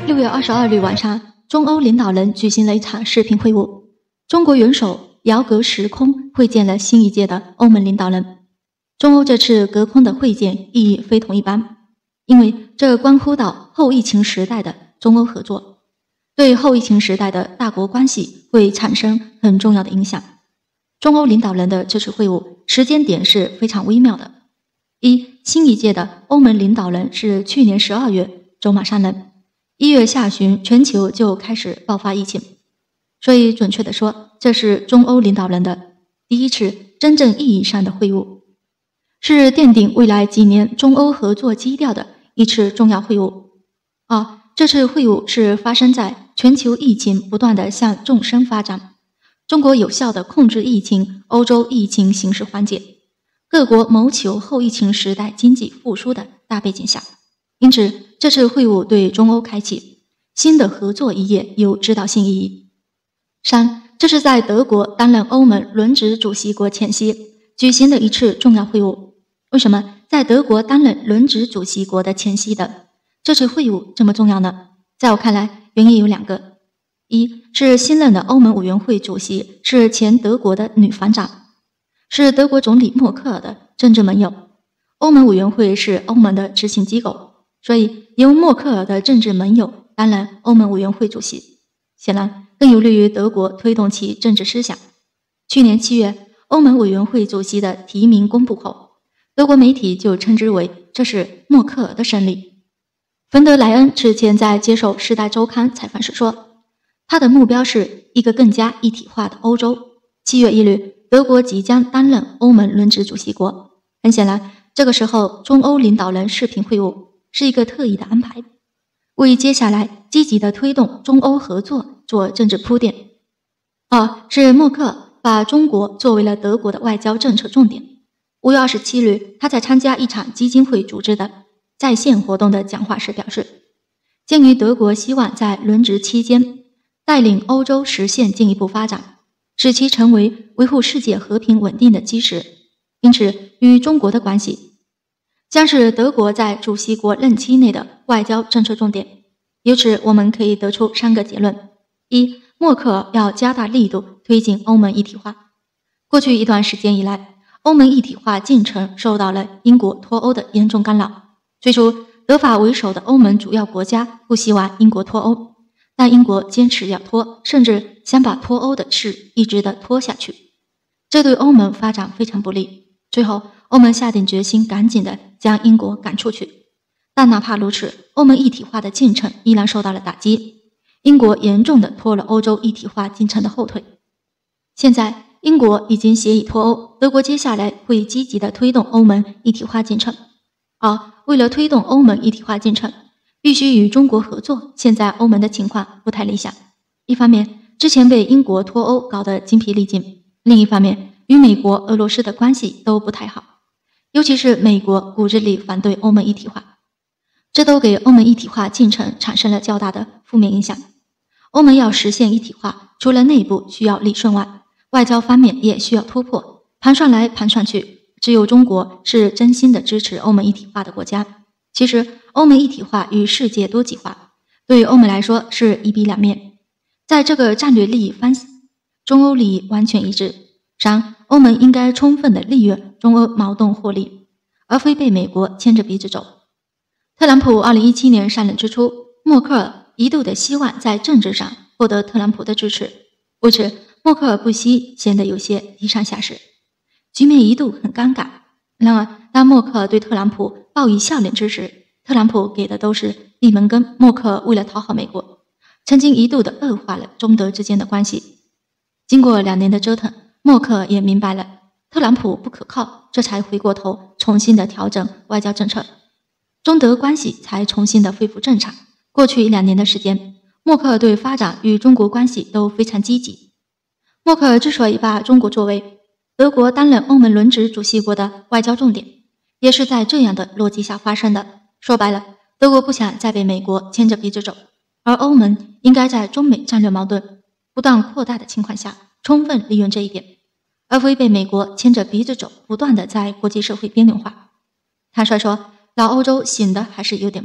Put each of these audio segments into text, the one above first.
6月22日晚上，中欧领导人举行了一场视频会晤。中国元首遥隔时空会见了新一届的欧盟领导人。中欧这次隔空的会见意义非同一般，因为这关乎到后疫情时代的中欧合作，对后疫情时代的大国关系会产生很重要的影响。中欧领导人的这次会晤时间点是非常微妙的。新一届的欧盟领导人是去年12月走马上任，1月下旬全球就开始爆发疫情，所以准确地说，这是中欧领导人的第一次真正意义上的会晤，是奠定未来几年中欧合作基调的一次重要会晤。这次会晤是发生在全球疫情不断地向纵深发展，中国有效地控制疫情，欧洲疫情形势缓解，各国谋求后疫情时代经济复苏的大背景下，因此这次会晤对中欧开启新的合作一页有指导性意义。这是在德国担任欧盟轮值主席国前夕举行的一次重要会晤。为什么在德国担任轮值主席国的前夕的这次会晤这么重要呢？在我看来，原因有2个。一是新任的欧盟委员会主席是前德国的女防长，是德国总理默克尔的政治盟友。欧盟委员会是欧盟的执行机构，所以由默克尔的政治盟友担任欧盟委员会主席，显然更有利于德国推动其政治思想。去年7月，欧盟委员会主席的提名公布后，德国媒体就称之为这是默克尔的胜利。冯德莱恩之前在接受《时代周刊》采访时说，他的目标是一个更加一体化的欧洲。7月1日，德国即将担任欧盟轮值主席国。很显然，这个时候中欧领导人视频会晤是一个特意的安排，为接下来积极的推动中欧合作做政治铺垫。是默克尔把中国作为了德国的外交政策重点。5月27日，他在参加一场基金会组织的在线活动的讲话时表示，鉴于德国希望在轮值期间带领欧洲实现进一步发展，使其成为维护世界和平稳定的基石，因此与中国的关系将是德国在主席国任期内的外交政策重点。由此我们可以得出3个结论。默克尔要加大力度推进欧盟一体化。过去一段时间以来，欧盟一体化进程受到了英国脱欧的严重干扰。最初，德法为首的欧盟主要国家不希望英国脱欧，但英国坚持要脱，甚至想把脱欧的事一直的拖下去，这对欧盟发展非常不利。最后，欧盟下定决心赶紧的将英国赶出去。但哪怕如此，欧盟一体化的进程依然受到了打击，英国严重的拖了欧洲一体化进程的后腿。现在英国已经协议脱欧，德国接下来会积极的推动欧盟一体化进程。为了推动欧盟一体化进程，必须与中国合作。现在欧盟的情况不太理想，一方面之前被英国脱欧搞得精疲力尽，另一方面与美国、俄罗斯的关系都不太好，尤其是美国骨子里反对欧盟一体化，这都给欧盟一体化进程产生了较大的负面影响。欧盟要实现一体化，除了内部需要理顺外，外交方面也需要突破。盘算来盘算去，只有中国是真心的支持欧盟一体化的国家。其实欧盟一体化与世界多极化对于欧盟来说是一体两面，在这个战略利益方向，中欧利益完全一致。欧盟应该充分的利用中欧矛盾获利，而非被美国牵着鼻子走。特朗普2017年上任之初，默克尔一度的希望在政治上获得特朗普的支持，为此默克尔不惜显得有些低三下四，局面一度很尴尬。然而当默克尔对特朗普报以笑脸之时，特朗普给的都是闭门羹。默克尔为了讨好美国，曾经一度的恶化了中德之间的关系。经过2年的折腾，默克尔也明白了特朗普不可靠，这才回过头重新的调整外交政策，中德关系才重新的恢复正常。过去1-2年的时间，默克尔对发展与中国关系都非常积极。默克尔之所以把中国作为德国担任欧盟轮值主席国的外交重点，也是在这样的逻辑下发生的。说白了，德国不想再被美国牵着鼻子走，而欧盟应该在中美战略矛盾不断扩大的情况下，充分利用这一点，而非被美国牵着鼻子走，不断的在国际社会边缘化。坦率说，老欧洲醒的还是有点慢。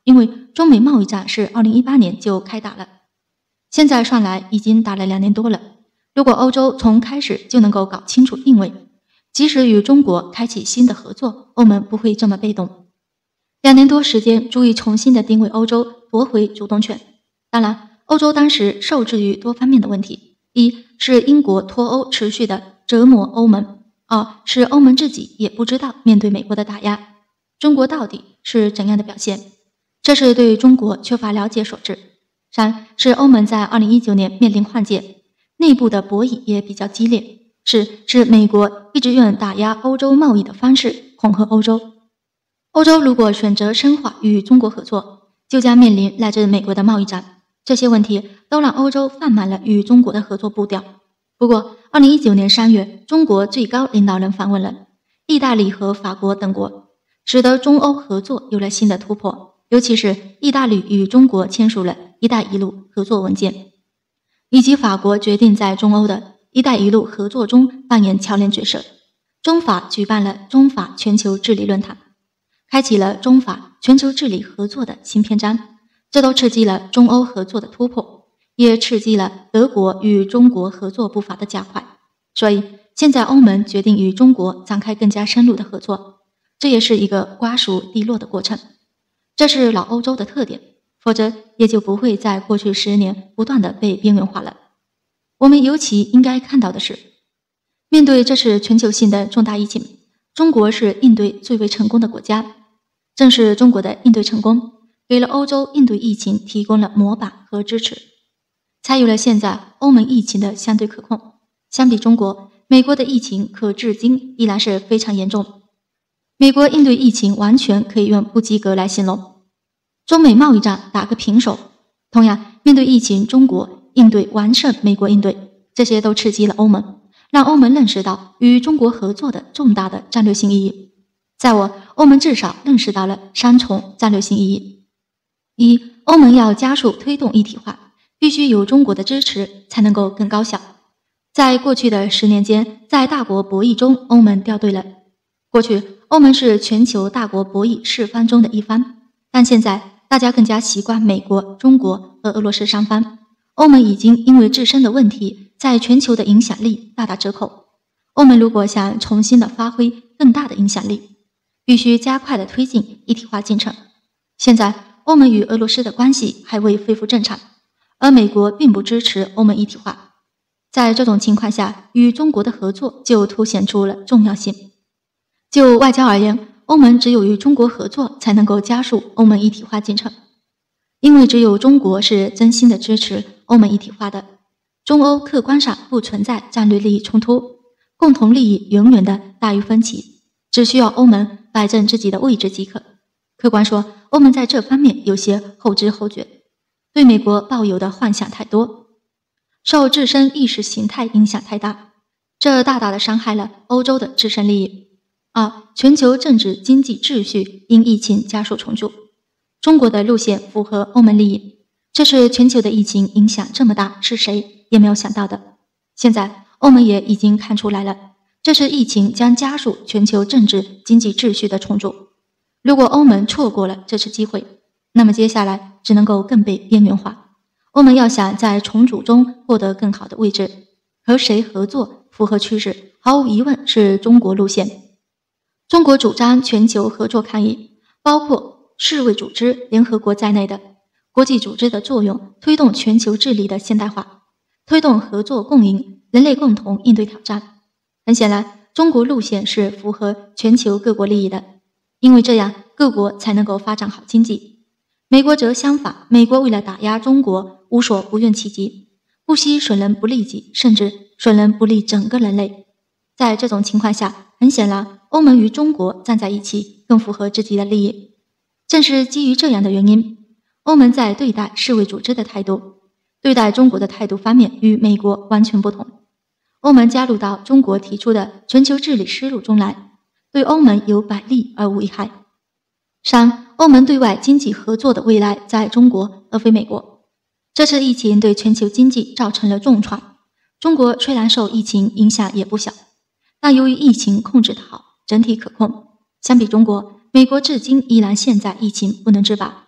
因为中美贸易战是2018年就开打了，现在算来已经打了2年多了。如果欧洲从开始就能够搞清楚定位，即使与中国开启新的合作，欧盟不会这么被动。2年多时间足以重新的定位欧洲，夺回主动权。当然，欧洲当时受制于多方面的问题，一是英国脱欧持续的折磨欧盟，二是欧盟自己也不知道面对美国的打压，中国到底是怎样的表现，这是对中国缺乏了解所致。三是欧盟在2019年面临换届，内部的博弈也比较激烈。四是美国一直用打压欧洲贸易的方式恐吓欧洲。欧洲如果选择深化与中国合作，就将面临来自美国的贸易战。这些问题都让欧洲放慢了与中国的合作步调。不过2019年3月，中国最高领导人访问了意大利和法国等国，使得中欧合作有了新的突破。尤其是意大利与中国签署了一带一路合作文件，以及法国决定在中欧的一带一路合作中扮演桥梁角色。中法举办了中法全球治理论坛，开启了中法全球治理合作的新篇章，这都刺激了中欧合作的突破，也刺激了德国与中国合作步伐的加快。所以现在欧盟决定与中国展开更加深入的合作，这也是一个瓜熟蒂落的过程。这是老欧洲的特点，否则也就不会在过去10年不断的被边缘化了。我们尤其应该看到的是，面对这次全球性的重大疫情，中国是应对最为成功的国家。正是中国的应对成功，给了欧洲应对疫情提供了模板和支持，才有了现在欧盟疫情的相对可控。相比中国，美国的疫情可至今依然是非常严重。美国应对疫情完全可以用不及格来形容，中美贸易战打个平手。同样，面对疫情，中国应对完胜美国应对，这些都刺激了欧盟，让欧盟认识到与中国合作的重大的战略性意义。在我，欧盟至少认识到了3重战略性意义：一、欧盟要加速推动一体化，必须有中国的支持才能够更高效。在过去的10年间，在大国博弈中，欧盟掉队了。过去，欧盟是全球大国博弈4方中的一方，但现在大家更加习惯美国、中国和俄罗斯3方。欧盟已经因为自身的问题，在全球的影响力大打折扣。欧盟如果想重新的发挥更大的影响力，必须加快的推进一体化进程。现在，欧盟与俄罗斯的关系还未恢复正常，而美国并不支持欧盟一体化。在这种情况下，与中国的合作就凸显出了重要性。就外交而言，欧盟只有与中国合作才能够加速欧盟一体化进程，因为只有中国是真心的支持欧盟一体化的。中欧客观上不存在战略利益冲突，共同利益永远的大于分歧，只需要欧盟摆正自己的位置即可。客观说，欧盟在这方面有些后知后觉，对美国抱有的幻想太多，受自身意识形态影响太大，这大大的伤害了欧洲的自身利益。二、全球政治经济秩序因疫情加速重组，中国的路线符合欧盟利益。这次全球的疫情影响这么大，是谁也没有想到的。现在欧盟也已经看出来了，这次疫情将加速全球政治经济秩序的重组。如果欧盟错过了这次机会，那么接下来只能够更被边缘化。欧盟要想在重组中获得更好的位置，和谁合作符合趋势，毫无疑问是中国路线。中国主张全球合作抗疫，包括世卫组织、联合国在内的国际组织的作用，推动全球治理的现代化，推动合作共赢，人类共同应对挑战。很显然，中国路线是符合全球各国利益的，因为这样各国才能够发展好经济。美国则相反，美国为了打压中国，无所不用其极，不惜损人不利己，甚至损人不利整个人类。在这种情况下，很显然，欧盟与中国站在一起更符合自己的利益。正是基于这样的原因，欧盟在对待世卫组织的态度，对待中国的态度方面与美国完全不同。欧盟加入到中国提出的全球治理思路中来，对欧盟有百利而无一害。三、欧盟对外经济合作的未来在中国而非美国。这次疫情对全球经济造成了重创，中国虽然受疫情影响也不小，但由于疫情控制得好，整体可控。相比中国，美国至今依然陷在疫情不能自拔。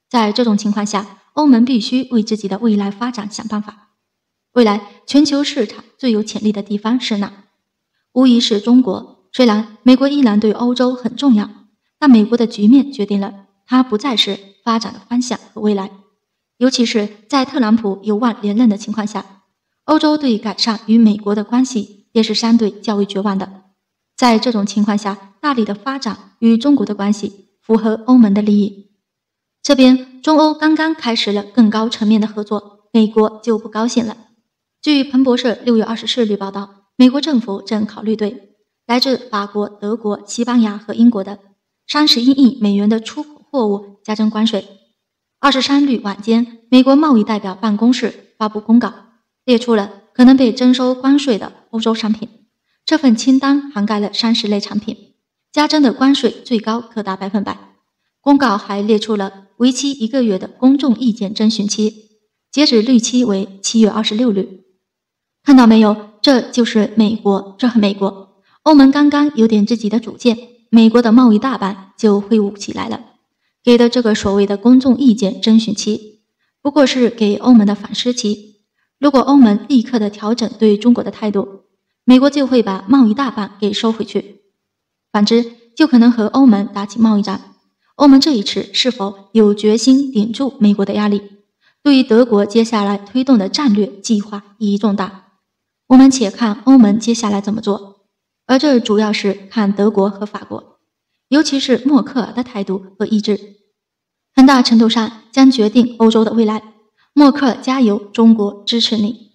在这种情况下，欧盟必须为自己的未来发展想办法。未来全球市场最有潜力的地方是哪？无疑是中国。虽然美国依然对欧洲很重要，但美国的局面决定了它不再是发展的方向和未来。尤其是在特朗普有望连任的情况下，欧洲对改善与美国的关系也是相对较为绝望的。在这种情况下，大力的发展与中国的关系符合欧盟的利益。这边中欧刚刚开始了更高层面的合作，美国就不高兴了。据彭博社6月24日报道，美国政府正考虑对来自法国、德国、西班牙和英国的31亿美元的出口货物加征关税。23日晚间，美国贸易代表办公室发布公告，列出了可能被征收关税的欧洲商品。这份清单涵盖了30类产品，加征的关税最高可达100%。公告还列出了为期1个月的公众意见征询期，截止日期为7月26日。看到没有，这就是美国，这很美国。欧盟刚刚有点自己的主见，美国的贸易大办就挥舞起来了。给的这个所谓的公众意见征询期，不过是给欧盟的反思期。如果欧盟立刻的调整对中国的态度，美国就会把贸易大办给收回去，反之就可能和欧盟打起贸易战。欧盟这一次是否有决心顶住美国的压力，对于德国接下来推动的战略计划意义重大。我们且看欧盟接下来怎么做，而这主要是看德国和法国，尤其是默克尔的态度和意志，很大程度上将决定欧洲的未来。默克尔加油，中国支持你。